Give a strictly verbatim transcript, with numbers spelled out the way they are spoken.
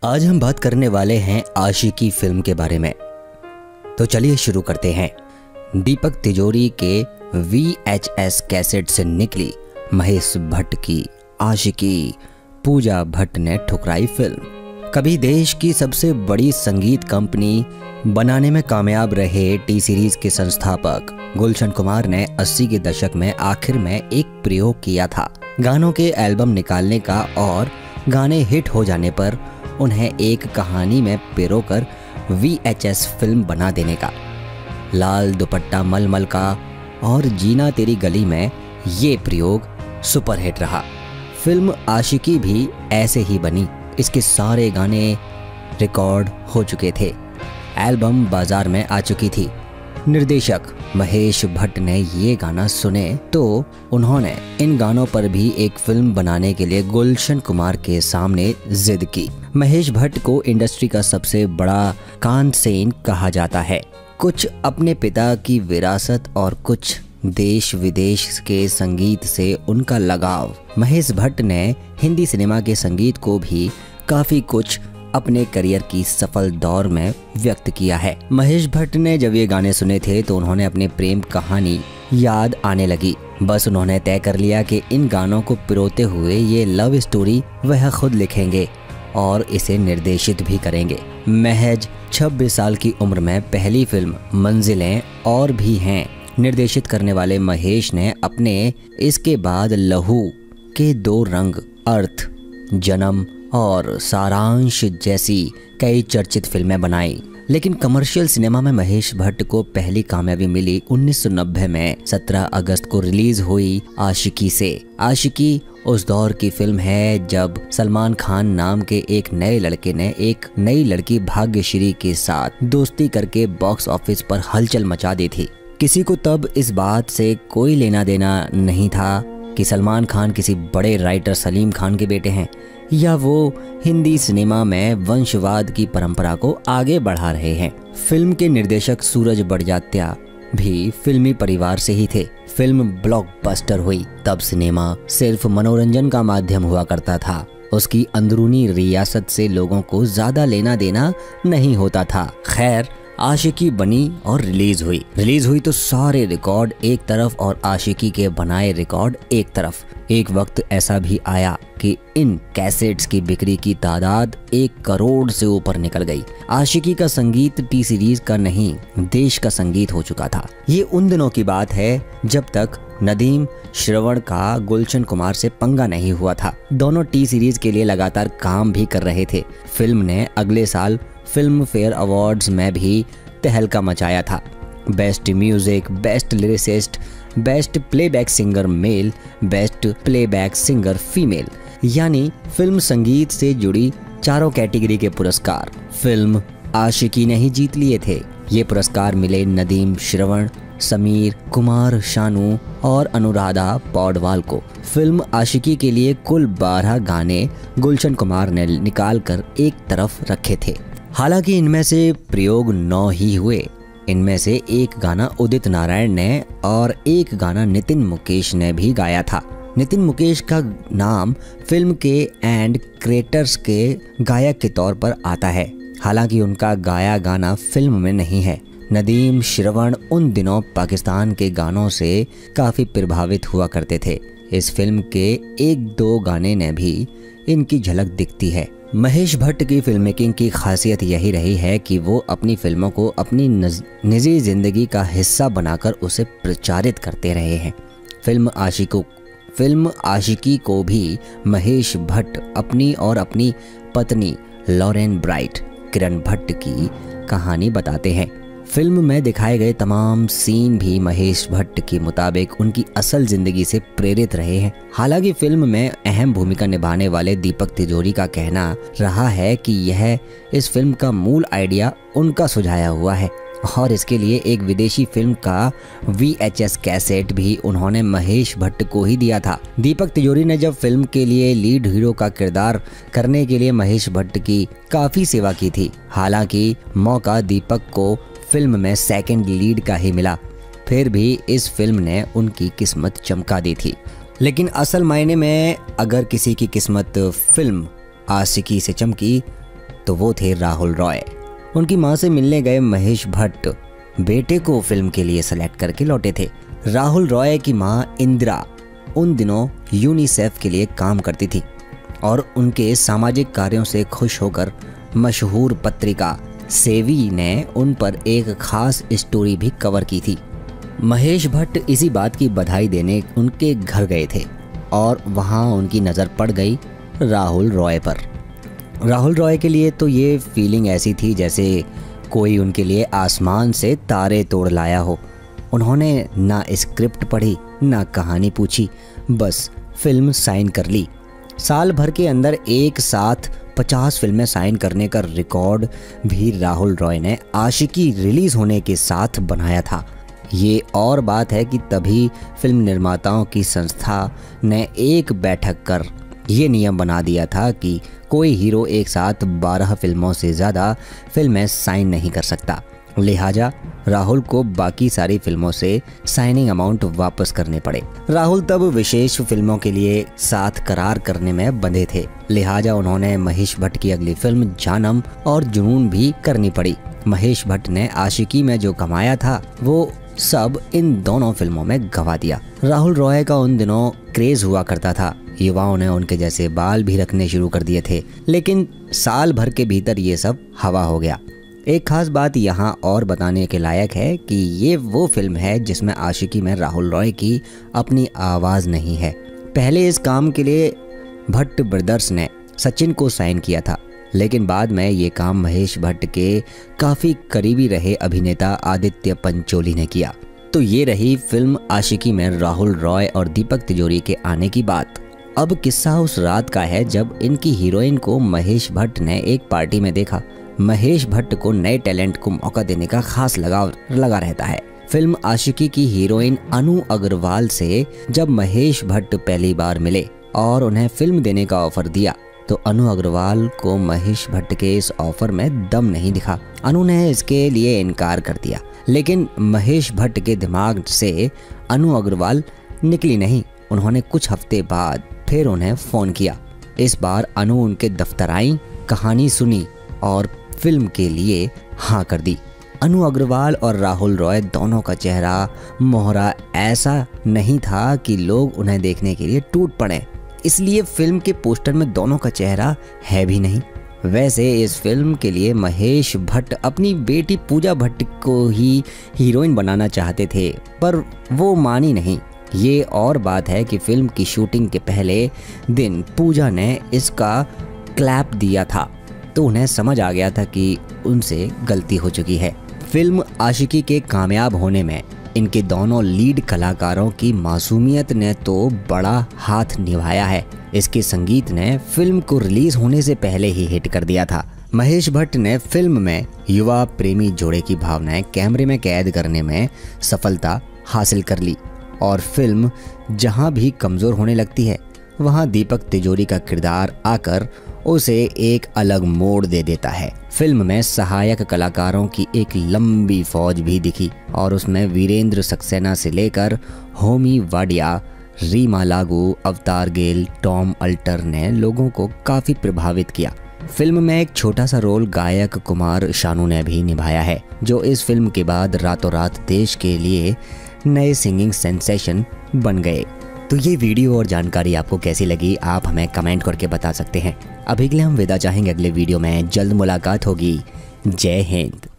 आज हम बात करने वाले हैं आशिकी फिल्म के बारे में। तो चलिए शुरू करते हैं। दीपक तिजोरी के वी एच एस कैसेट से निकली महेश भट्ट की आशिकी पूजा भट्ट ने ठुकराई फिल्म। कभी देश की सबसे बड़ी संगीत कंपनी बनाने में कामयाब रहे टी सीरीज के संस्थापक गुलशन कुमार ने अस्सी के दशक में आखिर में एक प्रयोग किया था, गानों के एल्बम निकालने का और गाने हिट हो जाने पर उन्हें एक कहानी में पिरोकर वी एच एस फिल्म बना देने का। लाल दुपट्टा मलमल का और जीना तेरी गली में ये प्रयोग सुपरहिट रहा। फिल्म आशिकी भी ऐसे ही बनी। इसके सारे गाने रिकॉर्ड हो चुके थे, एल्बम बाजार में आ चुकी थी। निर्देशक महेश भट्ट ने ये गाना सुने तो उन्होंने इन गानों पर भी एक फिल्म बनाने के लिए गुलशन कुमार के सामने जिद की। महेश भट्ट को इंडस्ट्री का सबसे बड़ा कानसेन कहा जाता है। कुछ अपने पिता की विरासत और कुछ देश विदेश के संगीत से उनका लगाव। महेश भट्ट ने हिंदी सिनेमा के संगीत को भी काफी कुछ अपने करियर की सफल दौर में व्यक्त किया है। महेश भट्ट ने जब ये गाने सुने थे तो उन्होंने अपनी प्रेम कहानी याद आने लगी। बस उन्होंने तय कर लिया कि इन गानों को पिरोते हुए ये लव स्टोरी वह खुद लिखेंगे और इसे निर्देशित भी करेंगे। महज छब्बीस साल की उम्र में पहली फिल्म मंजिलें और भी हैं निर्देशित करने वाले महेश ने अपने इसके बाद लहू के दो रंग, अर्थ, जन्म और सारांश जैसी कई चर्चित फिल्में बनाई। लेकिन कमर्शियल सिनेमा में महेश भट्ट को पहली कामयाबी मिली उन्नीस सौ नब्बे में सत्रह अगस्त को रिलीज हुई आशिकी से। आशिकी उस दौर की फिल्म है जब सलमान खान नाम के एक नए लड़के ने एक नई लड़की भाग्यश्री के साथ दोस्ती करके बॉक्स ऑफिस पर हलचल मचा दी थी। किसी को तब इस बात से कोई लेना देना नहीं था कि सलमान खान किसी बड़े राइटर सलीम खान के बेटे हैं या वो हिंदी सिनेमा में वंशवाद की परंपरा को आगे बढ़ा रहे हैं। फिल्म के निर्देशक सूरज बड़जात्या भी फिल्मी परिवार से ही थे। फिल्म ब्लॉकबस्टर हुई। तब सिनेमा सिर्फ मनोरंजन का माध्यम हुआ करता था। उसकी अंदरूनी रियासत से लोगों को ज्यादा लेना देना नहीं होता था। खैर, आशिकी बनी और रिलीज हुई। रिलीज हुई तो सारे रिकॉर्ड एक तरफ और आशिकी के बनाए रिकॉर्ड एक तरफ। एक वक्त ऐसा भी आया कि इन कैसेट्स की बिक्री की तादाद एक करोड़ से ऊपर निकल गई। आशिकी का संगीत टी सीरीज का नहीं, देश का संगीत हो चुका था। ये उन दिनों की बात है जब तक नदीम श्रवण का गुलशन कुमार से पंगा नहीं हुआ था। दोनों टी सीरीज के लिए लगातार काम भी कर रहे थे। फिल्म ने अगले साल फिल्म फेयर अवार्ड्स में भी तहलका मचाया था। Best music, best lyricist, best playback singer male, best playback singer female, यानी फिल्म संगीत से जुड़ी चारों कैटेगरी के पुरस्कार फिल्म आशिकी ने ही जीत लिए थे। ये पुरस्कार मिले नदीम श्रवण, समीर, कुमार शानू और अनुराधा पौडवाल को। फिल्म आशिकी के लिए कुल बारह गाने गुलशन कुमार ने निकाल कर एक तरफ रखे थे। हालांकि इनमें से प्रयोग नौ ही हुए। इनमें से एक गाना उदित नारायण ने और एक गाना नितिन मुकेश ने भी गाया था। नितिन मुकेश का नाम फिल्म के एंड क्रेटर्स के गायक के तौर पर आता है, हालांकि उनका गाया गाना फिल्म में नहीं है। नदीम श्रवण उन दिनों पाकिस्तान के गानों से काफ़ी प्रभावित हुआ करते थे। इस फिल्म के एक दो गाने ने भी इनकी झलक दिखती है। महेश भट्ट की फिल्म मेकिंग की खासियत यही रही है कि वो अपनी फिल्मों को अपनी निजी जिंदगी का हिस्सा बनाकर उसे प्रचारित करते रहे हैं। फिल्म आशिको फिल्म आशिकी को भी महेश भट्ट अपनी और अपनी पत्नी लॉरेन ब्राइट किरण भट्ट की कहानी बताते हैं। फिल्म में दिखाए गए तमाम सीन भी महेश भट्ट के मुताबिक उनकी असल जिंदगी से प्रेरित रहे हैं। हालांकि फिल्म में अहम भूमिका निभाने वाले दीपक तिजोरी का कहना रहा है कि यह इस फिल्म का मूल आइडिया उनका सुझाया हुआ है और इसके लिए एक विदेशी फिल्म का वी एच एस कैसेट भी उन्होंने महेश भट्ट को ही दिया था। दीपक तिजोरी ने जब फिल्म के लिए लीड हीरो का किरदार करने के लिए महेश भट्ट की काफ़ी सेवा की थी। हालांकि मौका दीपक को फिल्म में सेकंड लीड का ही मिला, फिर भी इस फिल्म ने उनकी किस्मत चमका दी थी। लेकिन असल मायने में अगर किसी की किस्मत फिल्म आशिकी से चमकी तो वो थे राहुल रॉय। उनकी मां से मिलने गए महेश भट्ट बेटे को फिल्म के लिए सेलेक्ट करके लौटे थे। राहुल रॉय की मां इंदिरा उन दिनों यूनिसेफ के लिए काम करती थी और उनके सामाजिक कार्यों से खुश होकर मशहूर पत्रिका सेवी ने उन पर एक खास स्टोरी भी कवर की थी। महेश भट्ट इसी बात की बधाई देने उनके घर गए थे और वहां उनकी नज़र पड़ गई राहुल रॉय पर। राहुल रॉय के लिए तो ये फीलिंग ऐसी थी जैसे कोई उनके लिए आसमान से तारे तोड़ लाया हो। उन्होंने ना स्क्रिप्ट पढ़ी ना कहानी पूछी, बस फिल्म साइन कर ली। साल भर के अंदर एक साथ पचास फिल्में साइन करने का रिकॉर्ड भी राहुल रॉय ने आशिकी रिलीज होने के साथ बनाया था। ये और बात है कि तभी फिल्म निर्माताओं की संस्था ने एक बैठक कर ये नियम बना दिया था कि कोई हीरो एक साथ बारह फिल्मों से ज़्यादा फिल्में साइन नहीं कर सकता। लिहाजा राहुल को बाकी सारी फिल्मों से साइनिंग अमाउंट वापस करने पड़े। राहुल तब विशेष फिल्मों के लिए साथ करार करने में बंधे थे, लिहाजा उन्होंने महेश भट्ट की अगली फिल्म जानम और जुनून भी करनी पड़ी। महेश भट्ट ने आशिकी में जो कमाया था वो सब इन दोनों फिल्मों में गवा दिया। राहुल रॉय का उन दिनों क्रेज हुआ करता था, युवाओं ने उनके जैसे बाल भी रखने शुरू कर दिए थे, लेकिन साल भर के भीतर ये सब हवा हो गया। एक खास बात यहाँ और बताने के लायक है कि ये वो फिल्म है जिसमें आशिकी में राहुल रॉय की अपनी आवाज़ नहीं है। पहले इस काम के लिए भट्ट ब्रदर्स ने सचिन को साइन किया था, लेकिन बाद में ये काम महेश भट्ट के काफ़ी करीबी रहे अभिनेता आदित्य पंचोली ने किया। तो ये रही फिल्म आशिकी में राहुल रॉय और दीपक तिजोरी के आने की बात। अब किस्सा उस रात का है जब इनकी हीरोइन को महेश भट्ट ने एक पार्टी में देखा। महेश भट्ट को नए टैलेंट को मौका देने का खास लगाव लगा रहता है। फिल्म आशिकी की हीरोइन अनु अग्रवाल से जब महेश भट्ट पहली बार मिले और उन्हें फिल्म देने का ऑफर दिया तो अनु अग्रवाल को महेश भट्ट के इस ऑफर में दम नहीं दिखा। अनु ने इसके लिए इनकार कर दिया, लेकिन महेश भट्ट के दिमाग से अनु अग्रवाल निकली नहीं। उन्होंने कुछ हफ्ते बाद फिर उन्हें फ़ोन किया। इस बार अनु उनके दफ्तर आई, कहानी सुनी और फिल्म के लिए हाँ कर दी। अनु अग्रवाल और राहुल रॉय दोनों का चेहरा मोहरा ऐसा नहीं था कि लोग उन्हें देखने के लिए टूट पड़े, इसलिए फिल्म के पोस्टर में दोनों का चेहरा है भी नहीं। वैसे इस फिल्म के लिए महेश भट्ट अपनी बेटी पूजा भट्ट को ही हीरोइन बनाना चाहते थे, पर वो मानी नहीं। ये और बात है कि फिल्म की शूटिंग के पहले दिन पूजा ने इसका क्लैप दिया था, तो उन्हें समझ आ गया था कि उनसे गलती हो चुकी है। फिल्म आशिकी के कामयाब होने में इनके दोनों लीड कलाकारों की मासूमियत ने तो बड़ा हाथ निभाया है। इसके संगीत ने फिल्म को रिलीज होने से पहले ही हिट कर दिया था। महेश भट्ट ने फिल्म में युवा प्रेमी जोड़े की भावनाएं कैमरे में कैद करने में सफलता हासिल कर ली और फिल्म जहां भी कमज़ोर होने लगती है वहां दीपक तिजोरी का किरदार आकर उसे एक अलग मोड़ दे देता है। फिल्म में सहायक कलाकारों की एक लंबी फौज भी दिखी और उसमें वीरेंद्र सक्सेना से लेकर होमी वाडिया, रीमा लागू, अवतार गेल, टॉम अल्टर ने लोगों को काफ़ी प्रभावित किया। फिल्म में एक छोटा सा रोल गायक कुमार शानू ने भी निभाया है, जो इस फिल्म के बाद रातों रात देश के लिए नए सिंगिंग सेंसेशन बन गए। तो ये वीडियो और जानकारी आपको कैसी लगी आप हमें कमेंट करके बता सकते हैं। अभी के लिए हम विदा चाहेंगे, अगले वीडियो में जल्द मुलाकात होगी। जय हिंद।